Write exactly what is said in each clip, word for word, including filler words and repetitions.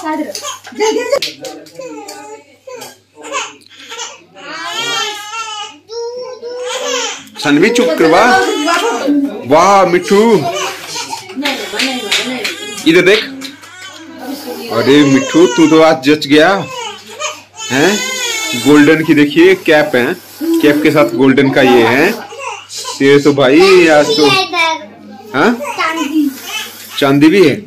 सनवी चुप करवा। वाह मिठू, इधर देख। अरे मिठू तू तो आज जच गया हैं। गोल्डन की देखिए कैप है, कैप के साथ गोल्डन का ये है। तेरे तो भाई आज तो हाँ चांदी भी है।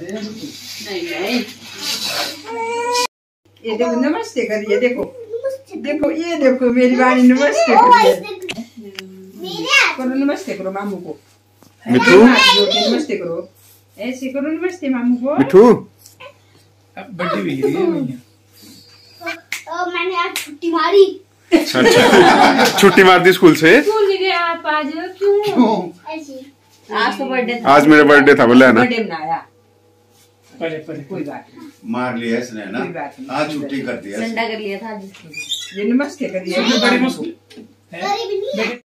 ये देखो नमस्ते करिए, देखो देखो ये देखो मेरी वाणी नमस्ते करिए। करो नमस्ते करो मामू को। मिठू नमस्ते करो, ऐसे करो नमस्ते मामू को। मिठू बर्थडे भी है मैंने आज छुट्टी मारी। अच्छा छुट्टी मार दी स्कूल से। स्कूल नहीं गए आप आज? क्यों? ऐसे आज तो बर्थडे था। आज मेरा बर्थडे था बोला ना। बर्थडे मनाया। परे परे कोई बात नहीं, मार लिया इसने ना, आज छुट्टी कर दिया, संडा कर लिया था आज। ये नमस्ते करिए। बड़ी मुश्किल है। गरीब नहीं है।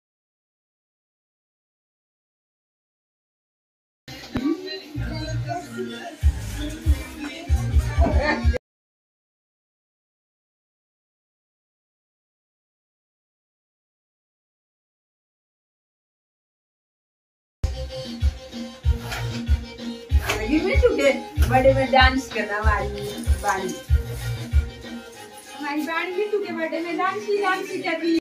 बर्थडे में डांस करना हमारी बाणी, हमारी बाणी भी टूके बर्थडे में डांस की डांस की कर रही।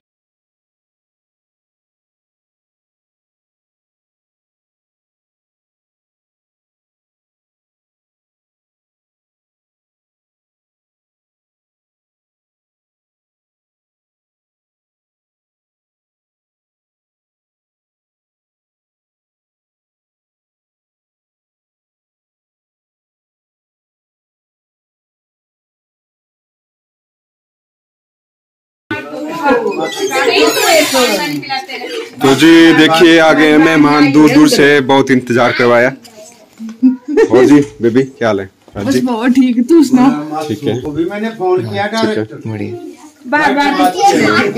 तो जी देखिए आगे मेहमान दूर दूर से बहुत इंतजार करवाया। और जी बेबी क्या हाल है? बस बहुत ठीक, तू सुना? ठीक है, वो भी मैंने फोन किया डायरेक्ट। बार बार मेरे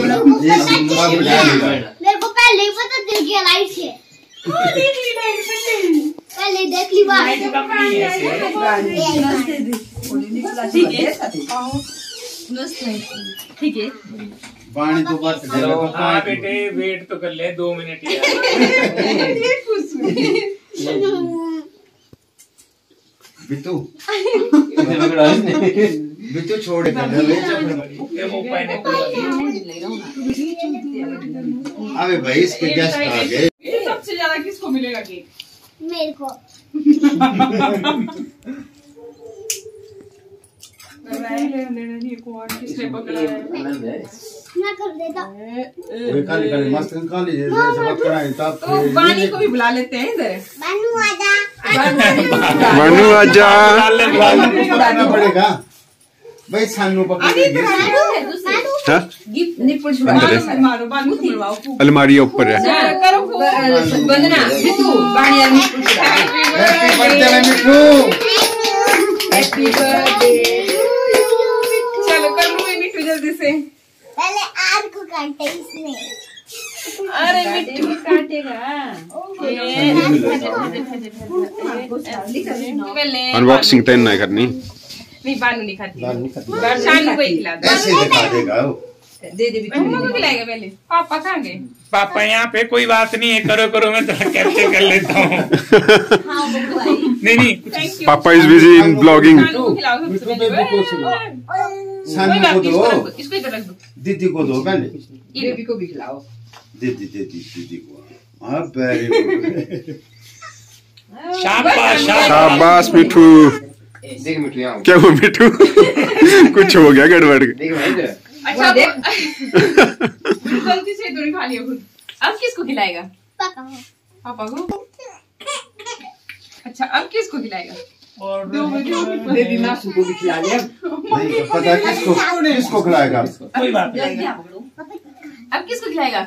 को पहले ही पता चल गया लाइट से। देख ली लाइट पहले देख ली बात। ठीक है पानी तो बस चलो हाँ बेटे वेट तो कर ले दो मिनट यार। बिट्टू बिट्टू छोड़ दे। अबे भाई इसके गेस्ट आ गए। सबसे ज्यादा किसको मिलेगा केक? मेरे को ना कर देता। वही काली काली मस्त काली जैसे बात कराएं तब तो वाणी को भी बुला लेते हैं इधर। बानू आजा। मनु आजा। बुलाना पड़ेगा भाई, सानू पकड़ेंगे। हाँ? मारो बानू बुलवाओ। अलमारी ऊपर है। करो Vandana Bittu Vani happy birthday Mithu. Happy birthday. चलो कर लो मिट्टू जल्दी से। पहले आर को काटे इसने। अरे मिट्टू काटेगा। अनबॉक्सिंग तो नहीं करनी। नहीं बानू नहीं खाती, शानू को ही खिला दो। ऐसे दिखा देगा वो। दे दे बिट्टू को खिलाएगा पहले। पापा कहाँ गए? पापा यहाँ पे कोई बात नहीं है, करो करो मैं थोड़ा कैप्चर कर लेता हूँ। नहीं नहीं पापा is busy in blogging. Shanu को खिलाओ सबसे पहले। सानू को दो, इसको इधर रख दो। दीदी को दो पहले। ये बेबी को भी खिलाओ। दीदी दीदी दीदी को। हाँ वेरी गुड। शाबाश शाबाश मिठू। देख मिठू यहाँ क्या वो मिठू कुछ हो गया गड़बड़। देख भाई इधर। अच्छा गलती से तो नहीं खा लिया खुद। अब किसको खिलाएगा? पापा पापा को। अच्छा अब किसको खिलाएगा? और बेबी मासू को भी खिला लिया। नहीं पता किसको किसको खिलाएगा। कोई बात नहीं। अब किसको खिलाएगा?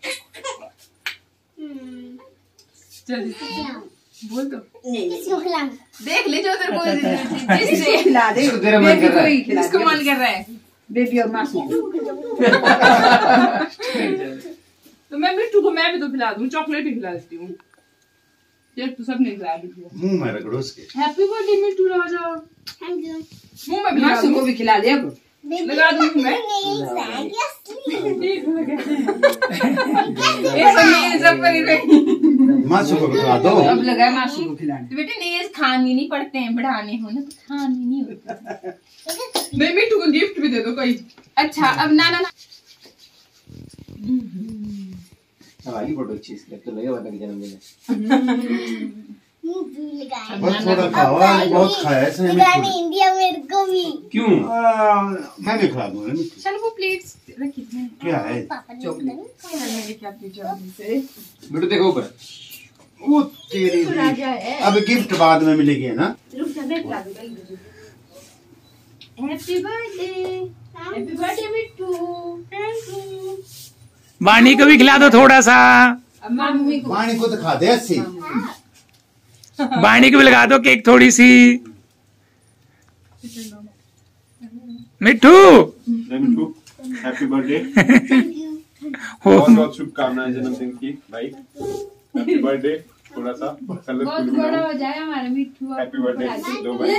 जल्दी बोल दो। किसको खिलाना? देख ले जो तेरे को जिससे खिला दे। तेरा मन कर रहा है। किसको मन कर रहा है? बेबी और मासू। तो मैं मिट्टू को मैं भी तो खिला दूं, चॉकलेट ही खिला देती हूँ। ये तो सब नहीं खिला दी। मुंह में रगड़ो उसके। हैप्पी बर्थडे मिट्टू राजा। Thank you. मासू को भी खिला लिया लगा दूंगी मैं मासू को खिला दो। अब लगा मासू को खिलाने। तो बेटे नहीं खाने नहीं पड़ते हैं, बढ़ाने हो ना तो खाने नहीं होता। नहीं मिट्टू को गिफ्ट भी दे दो कोई। अच्छा अब ना ना ना हमारी फोटो अच्छी इसलिए तो लगे वाला के जन्मदिन बस थोड़ा खाओ, बहुत खाया है इसने मिट्टू। इंडिया मेरे को भी क्यों? आ, मैं भी खिला दूंगा मिट्टू। चल वो प्लेट्स रखी थी क्या है? बेटू देखो ऊपर। वो तेरी राजा है। अब गिफ्ट बाद में मिलेगी है ना। रुक जा मैं खिला दूंगा एक दूसरे को। Happy birthday happy birthday Mittu. Thank you. Vani को भी खिला दो थोड़ा सा। मम्मी को पानी को तो खा दे अस्सी। वाणी को भी लगा दो केक थोड़ी सी। मिट्टू मिट्टू हैप्पी बर्थडे। बहुत बहुत शुभकामनाएं जन्मदिन की भाई। Happy birthday. थोड़ा सा बहुत बड़ा हो जाए हमारा मिट्टू। हैप्पी बर्थडे दो भाई।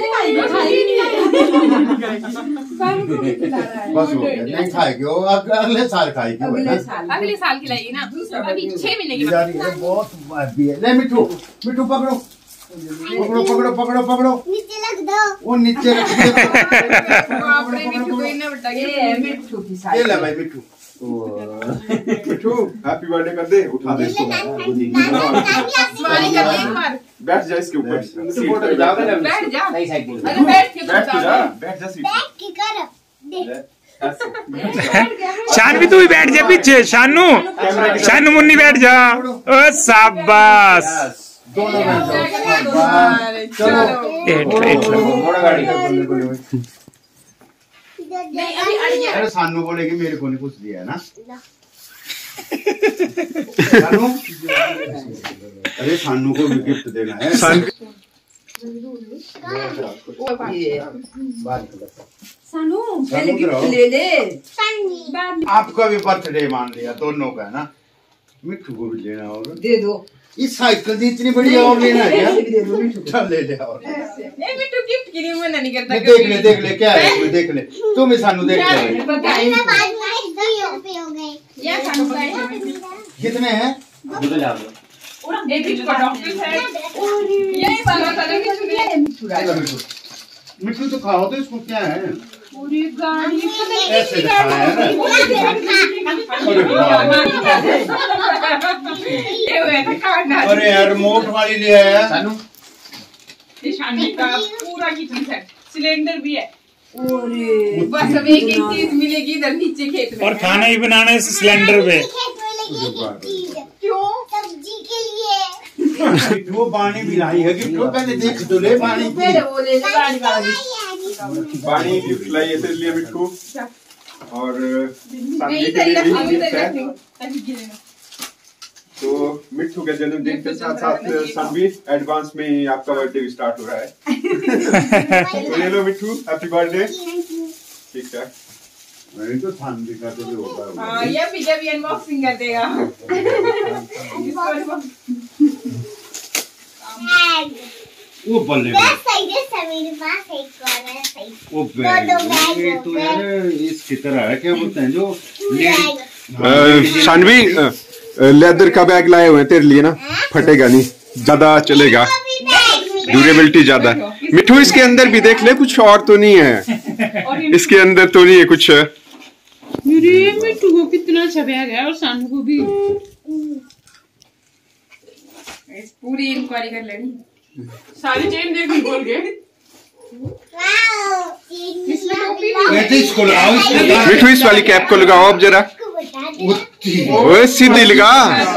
बस हो गया, नहीं खाएगी वो, अब अगले साल खाएगी वो, है अगले ना? साल अगले साल खिलाइए ना, अभी छह महीने की जा रही है, बहुत बात भी है। ले मिट्टू, मिट्टू पकड़ो पकड़ो पकड़ो पकड़ो पकड़ो, नीचे लग दो। वो नीचे रख दे। मिट्टू को इन्हें बता ये मिट्टू की ये साइड। ले भाई मिट्टू। मिट्टू हैप्पी बर्थडे कर दे, उठा दे इसको। स्माइल कर दे एक बार। बैठ जा इसके ऊपर। मिट्टू फोटो जाओगे ना? बैठ जा। सही साइड पे। अरे बैठ के बैठ तो जा, बैठ जा सीट बैठ के कर दे। पे। शानवी तू भी बैठ जा पीछे। शानू शानू मुन्नी बैठ जा। ओ शाबाश। दोनों बैठ जाओ। चलो एट एट मोड़ा गाड़ी। नहीं अभी अड़ गया। अरे सानू बोलेगी मेरे को नहीं कुछ दिया है ना। सानू, अरे सानू को भी गिफ्ट देना है। सानू पहले गिफ्ट ले ले। सन्नी आपका भी बर्थडे मान लिया दोनों का ना। मिट्टू को भी लेना होगा। दे दो। इस साइकिल दी इतनी बड़ी और लेना है क्या? ऐसे भी दे दो मिट्टू को। चल ले ले और। नहीं मिट्टू गिफ्ट के लिए मना नहीं करता। नहीं, देख ले देख ले क्या है इसमें, देख ले तुम ही सानू देख ले। मैं बाद में दो पे हो गए। या सानू का कितने हैं? तो जा दो। एक इसको डॉक्टर है। यही वाला था ना मिट्टू ने। मिट्टू चलो मिट्टू, मिट्टू तो खाओ तो इसको क्या है? पूरी गाड़ी ऐसे दिखाना है ना। अरे ये हुआ था खाना। अरे यार रिमोट वाली ले आया। सानू ये शानी का पूरा किचन सेट, सिलेंडर भी है। अरे बस अब एक एक चीज मिलेगी इधर नीचे खेत में। और खाना ही बनाना है इस सिलेंडर पे। खेत में लगी एक चीज। क्यों? सब्जी के लिए। वो पानी भी लाई है गिफ्ट को, पहले देख तो ले पानी की। पहले वो ले ले पानी वाली। पानी गिफ्ट लाई है तेरे लिए मिट्टू। और सानवी नहीं के लिए भी अभी गिफ्ट है। तक अभी गिरेगा। तो मिट्टू के जन्मदिन के साथ साथ सानवी एडवांस में ही आपका बर्थडे भी स्टार्ट हो रहा है। तो ले लो मिट्टू, हैप्पी बर्थडे। ठीक है। नहीं तो सानवी का तो भी होगा। हाँ ये भी जब अनबॉक्सिंग कर देगा। वो बल्ले बस सही है, मेरे पास एक और है सही। वो दो दो बैग ये हो तो गए। यार इसकी तरह है, क्या बोलते हैं जो बैग। सानवी लेदर का बैग लाए हुए हैं तेरे लिए ना, फटेगा नहीं, ज्यादा चलेगा, अभी बैग में। ड्यूरेबिलिटी ज्यादा है। मिट्टू इसके अंदर भी देख ले, कुछ और तो नहीं है इसके अंदर, तो नहीं है कुछ। मेरे मिट्टू को कितना अच्छा बैग है और सानू को भी। पूरी इंक्वायरी कर लेनी। सारी चेन देखी बोल के। वाओ, इसमें टोपी भी कहते है। इसको लगाओ, इसको लगाओ। मिट्टू इस वाली कैप को लगाओ अब जरा। इसको बता दे। ओए सीधी लगा।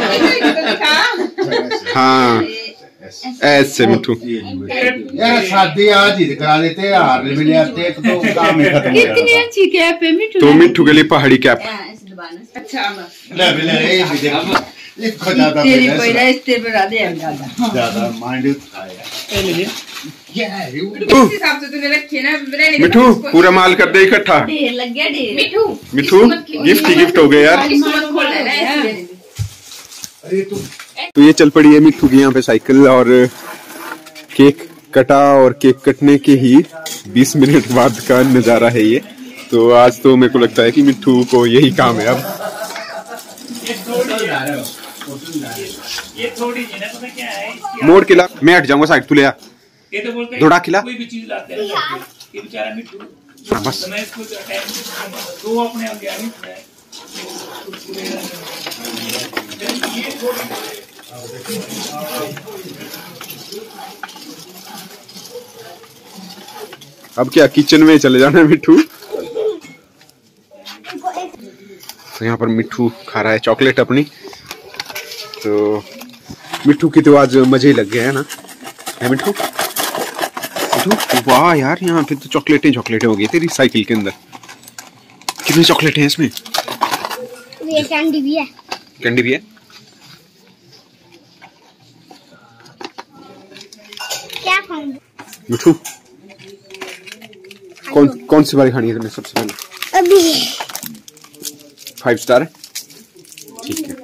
दिखा। हाँ ऐसे मिट्टू। यार शादी आज ही करा लेते हैं, हार भी ले आते हैं, तो काम ही खत्म हो कितनी जाएगा। अच्छी कैप है मिट्टू। तो मिट्टू के लिए पहाड़ी कैप। अच्छा ले भी ले, ये भी देखो, इसको ज्यादा तेरी पहले पहले इस पे बता दे हम ज्यादा। ज्यादा माइंड उठाया। क्या है ये? किस हिसाब से तूने रखे ना रहने दे। मिट्टू पूरा माल कर दे इकट्ठा। ढेर लग गया ढेर। मिट्टू मिट्टू गिफ्ट ही गिफ्ट हो गया यार। इसको मत खोल लेना ऐसे। अरे तू तो ये चल पड़ी है मिट्टू की यहाँ पे साइकिल और केक। कटा और केक कटने के ही बीस मिनट बाद का नजारा है ये। तो आज तो मेरे को लगता है कि मिट्ठू को यही काम है अब। ये थोड़ी जी ना, पता क्या है इसकी मोड़ के ला, मैं हट जाऊंगा साइड, तू ले आ। ये तो बोलते हैं दौड़ा खिला। कोई भी चीज लाते हैं ये बेचारा मिट्टू। हाँ, बस। तो मैं इसको तो अपने आप गया नहीं है। ये थोड़ी अब क्या किचन में चले जाना है मिट्ठू। तो यहाँ पर मिट्ठू खा रहा है चॉकलेट अपनी। तो मिट्ठू की तो आज मजे ही लग गए है ना, है मिट्ठू? मिट्ठू वाह यार, यहाँ पे तो चॉकलेटें चॉकलेटें हो गई तेरी साइकिल के अंदर। कितनी चॉकलेट हैं इसमें? ये कैंडी भी है। कैंडी भी है। क्या खाऊंगी? मिट्ठू कौन कौन सी वाली खानी है तुमने सबसे पहले? अभी फाइव स्टार है, ठीक है।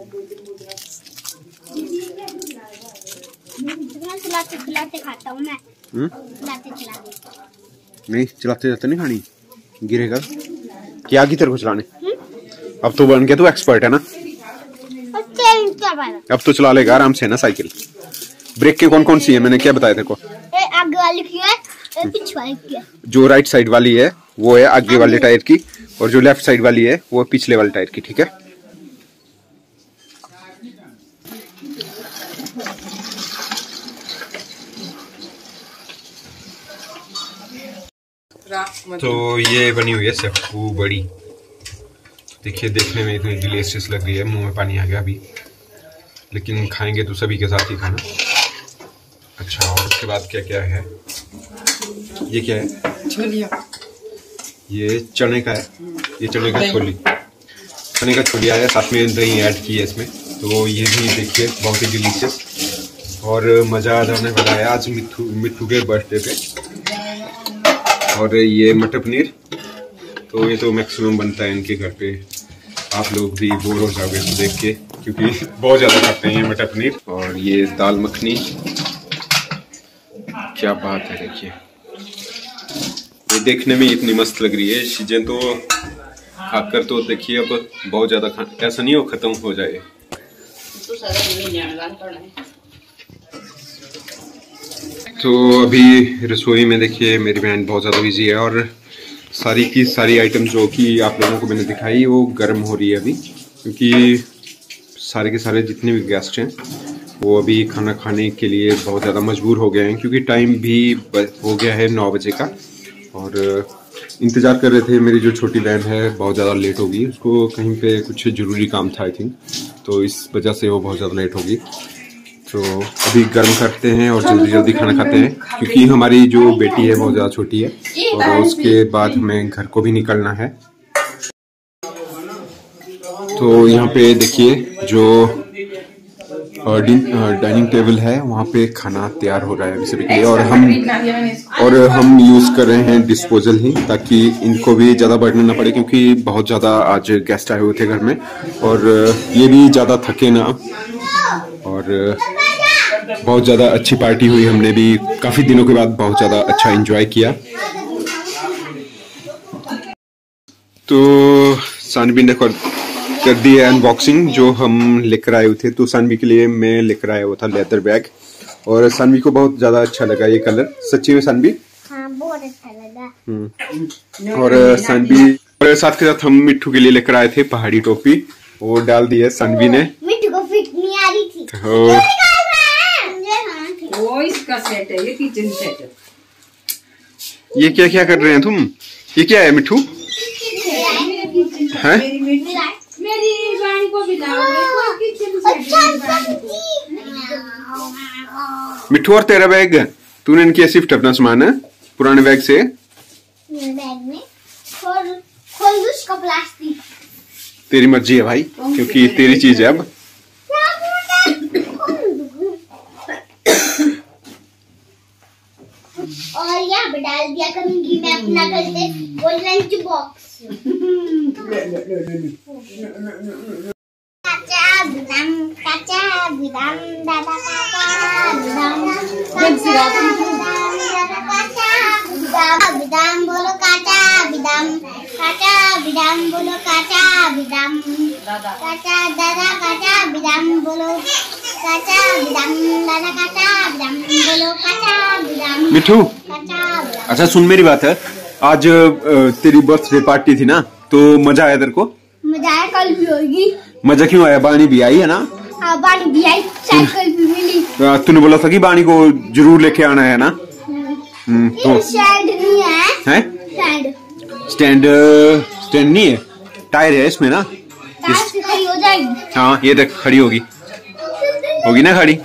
चलाते चलाते खाता हूँ मैं। हम्म? चलाते चलाते नहीं चलाते जाते नहीं खानी, गिरेगा। क्या की तेरे को चलाने? अब तो बन गया तू एक्सपर्ट है ना, अब तो चला लेगा आराम से ना साइकिल। ब्रेक के कौन कौन सी है, मैंने क्या बताया तेरे को? आगे वाली की है, पीछे वाली की है। जो राइट साइड वाली है वो है आगे वाले टायर की, और जो लेफ्ट साइड वाली है वो पिछले वाले टायर की, ठीक है। तो ये बनी हुई है सप्पू बड़ी। देखिए देखने में इतनी डिलीशियस लग रही है, मुंह में पानी आ गया अभी, लेकिन खाएंगे तो सभी के साथ ही खाना। अच्छा, और उसके बाद क्या क्या है? ये क्या है? छोलिया। ये चने का है, ये चने का छोली, चने का छोलिया है, साथ में दही ऐड की है इसमें। तो ये भी देखिए बहुत ही डिलीशियस और मज़ा आ जाने वाला है आज मिट्ठू मिट्ठू के बर्थडे पे। और ये मटर पनीर, तो ये तो मैक्सिमम बनता है इनके घर पे। आप लोग भी बोर हो जाओगे तो देख के, क्योंकि बहुत ज़्यादा खाते हैं ये मटर पनीर। और ये दाल मखनी, क्या बात है। देखिए ये देखने में इतनी मस्त लग रही है, चीजें तो खाकर तो देखिए अब बहुत ज्यादा खा, ऐसा नहीं हो खत्म हो जाए। तो अभी रसोई में देखिए मेरी बहन बहुत ज़्यादा बिजी है, और सारी की सारी आइटम जो कि आप लोगों को मैंने दिखाई वो गर्म हो रही है अभी, क्योंकि सारे के सारे जितने भी गेस्ट हैं वो अभी खाना खाने के लिए बहुत ज़्यादा मजबूर हो गए हैं, क्योंकि टाइम भी हो गया है नौ बजे का। और इंतज़ार कर रहे थे, मेरी जो छोटी बहन है बहुत ज़्यादा लेट होगी, उसको कहीं पे कुछ ज़रूरी काम था आई थिंक, तो इस वजह से वो बहुत ज़्यादा लेट होगी। तो अभी गर्म करते हैं और जल्दी जल्दी खाना खाते हैं, क्योंकि हमारी जो बेटी है बहुत ज़्यादा छोटी है, और उसके बाद हमें घर को भी निकलना है। तो यहाँ पे देखिए जो डाइनिंग टेबल है वहाँ पे खाना तैयार हो रहा है अभी सभी के लिए, और हम और हम यूज़ कर रहे हैं डिस्पोजल ही, ताकि इनको भी ज़्यादा बढ़ना ना पड़े, क्योंकि बहुत ज़्यादा आज गेस्ट आए हुए थे घर में, और ये भी ज़्यादा थके ना। और बहुत ज़्यादा अच्छी पार्टी हुई, हमने भी काफ़ी दिनों के बाद बहुत ज़्यादा अच्छा एंजॉय किया। तो सानवी ने कर दी है अनबॉक्सिंग जो हम लेकर आए हुए थे। तो सानवी के लिए मैं लेकर आया हुआ था लेदर बैग, और सानवी को बहुत ज्यादा अच्छा लगा ये कलर, सच्ची में सानवी। हाँ, बहुत अच्छा लगा। और सानवी और साथ के साथ हम मिट्ठू के लिए लेकर आए थे पहाड़ी टोपी, वो डाल दी है सानवी ने। मिट्ठू को फिट नहीं आ रही थी। तो वो इसका सेट है, ये किचन सेट है। ये क्या क्या कर रहे हैं तुम? ये क्या है मिट्ठू? है मेरी वाणी को भी लाओ, किचन मिट्ठू, और तेरा बैग तूने इनकी शिफ्ट अपना सामान है पुराने बैग से बैग में खोल खोल दो उसका प्लास्टिक। तेरी मर्जी है भाई, क्योंकि तेरी चीज है अब। और यहाँ पे डाल दिया करूंगी मैं अपना करते वो लंच बॉक्स। काचा बिदम काचा बिदम दादा काचा बिदम काचा बिदम बोलो काचा बिदम काचा बिदम बोलो काचा बिदम काचा दादा काचा बिदम बोलो काचा बिदम दादा काचा बिदम बोलो काचा बिदम मिठू काचा बिदम। अच्छा सुन मेरी बात है, आज अ, तेरी बर्थडे पार्टी थी ना, तो मजा आया तेरे को? मजा आया, कल भी होगी। मजा क्यों आया? बानी भी आई है ना? हाँ बानी भी आई, साइकिल भी मिली। अ, तूने बोला था कि बानी को जरूर लेके आना है ना? हम्म, तो ये स्टैंड नहीं है। है स्टैंड स्टैंड स्टैंड नहीं है, टायर है इसमें ना। टायर से खड़ी हो जाएगी। हाँ ये देख खड़ी होगी होगी ना खड़ी।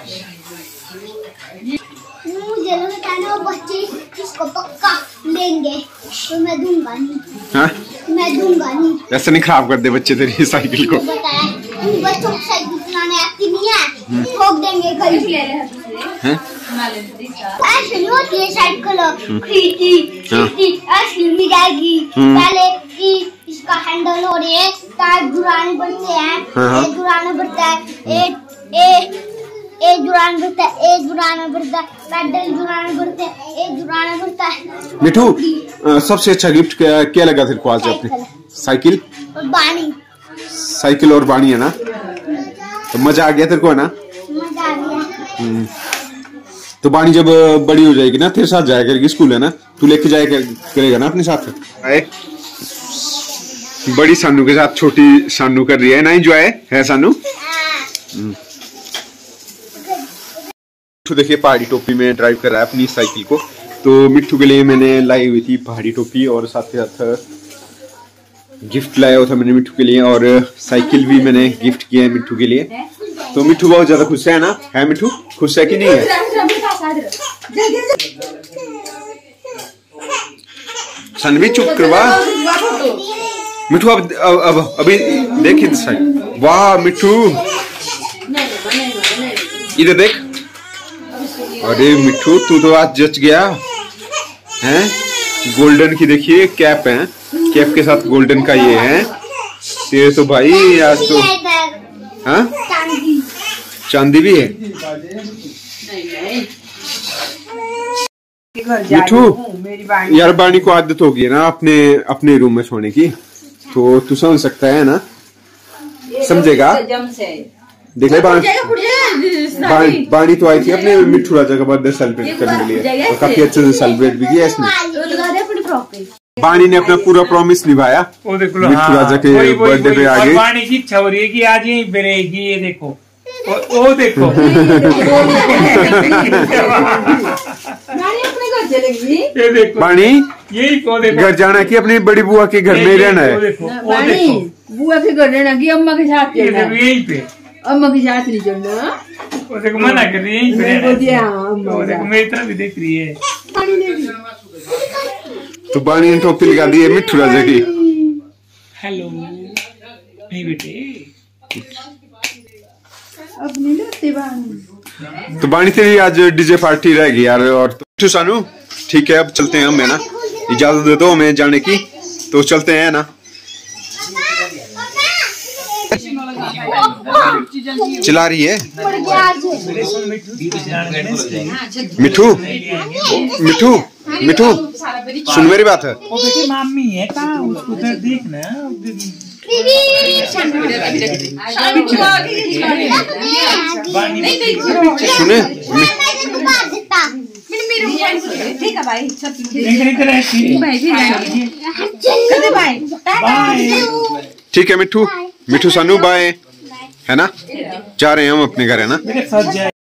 मुझे लगता है ना वो बच्चे इसको पक्का लेंगे, तो मैं दूंगा नहीं। हाँ मैं दूंगा नहीं। ऐसे नहीं खराब कर दे बच्चे तेरी साइकिल को। बताया उन बच्चों को साइकिल चलाने आती नहीं है, ठोक देंगे कहीं। हैं? ऐसे नहीं होती है साइकिल, खींची हाँ। खींची ऐसे नहीं जाएगी। हम्म। पहले कि इसका हैंडल हो रही है, टायर दुराने पड़ते हैं, हाँ। ये दुराना पड़ता है, एक ए ए दुराना पड़ता है, ए दुराना पड़ता है, पैडल दुराना पड़ता है, ए दुराना पड़ता है। मिठू अ, सबसे अच्छा गिफ्ट क्या क्या लगा तेरे को आज अपने? साइकिल और बानी। साइकिल और बानी है ना, तो मजा आ गया तेरे को है ना? मजा आ गया। हम्म। तो बानी जब बड़ी हो जाएगी ना, तेरे साथ जाया करेगी स्कूल है ना, तू लेके जाया करेगा ना अपने साथ? आए बड़ी सानू के साथ छोटी सानू कर रही है ना, एंजॉय है सानू। तो देखिए पहाड़ी टोपी में ड्राइव कर रहा है अपनी साइकिल को। तो मिट्ठू के लिए मैंने लाई हुई थी पहाड़ी टोपी और साथ के साथ गिफ्ट लाया हुआ था मैंने मिट्ठू के लिए, और साइकिल भी मैंने गिफ्ट किया है मिट्ठू के लिए। तो मिट्ठू बहुत ज्यादा खुश है ना? है मिट्ठू खुश है कि नहीं है? सनवी चुप करवा मिट्ठू। अब अब, अब अभी देख इधर साइड। वाह मिट्ठू इधर देख। अरे मिट्ठू तू तो आज जच गया हैं। गोल्डन की देखिए कैप है, कैप के साथ गोल्डन का ये है। ये तो भाई आज तो हाँ चांदी चांदी भी है। मिट्ठू मेरी बानी यार बानी को आदत होगी है ना अपने अपने रूम में सोने की, तो तू समझ सकता है ना, समझेगा। देख ले बानी, बानी बानी तो आई थी अपने मिट्ठू राजा का बर्थडे सेलिब्रेट करने के लिए, और काफी अच्छे से सेलिब्रेट भी किया इसने। बानी ने अपना पूरा प्रॉमिस निभाया वो देखो मिट्ठू राजा के बर्थडे पे आगे। पानी की इच्छा हो रही है कि आज यहीं पे रहेगी। ये देखो वो, वो देखो ये देखो बानी यही वो देखो घर जाना कि अपनी बड़ी बुआ के घर में ही रहना वो है? देखो वो देखो बुआ के घर रहना कि अम्मा के साथ ये रहना? देखो यहीं पे अम्मा के साथ नहीं चलना। वो देखो मना कर रही है यहीं पे मेरे को रहना दिया, है। हाँ, अम्मा वो देखो का। मेरी तरफ भी देख रही है। तो बानी ने टोपी लगा दी है मिट्ठू राजा की। हेलो नहीं बेटे अपनी लत्ते बानी। तो बानी तेरी आज डीजे पार्टी रहेगी यार। और तो सानू ठीक है, अब चलते हैं हम है ना, इजाजत दे दो हमें जाने की, तो चलते हैं ना। चिल्ला रही है मिठू मिठू मिठू सुन मेरी बात है। वो बेटी मामी है कहाँ उसको उधर देखना। सुने ठीक है भाई इधर ऐसी बाय। ठीक है मिठू मिठू सानू बाय है ना, जा रहे हैं हम अपने घर है ना। मेरे साथ जाए।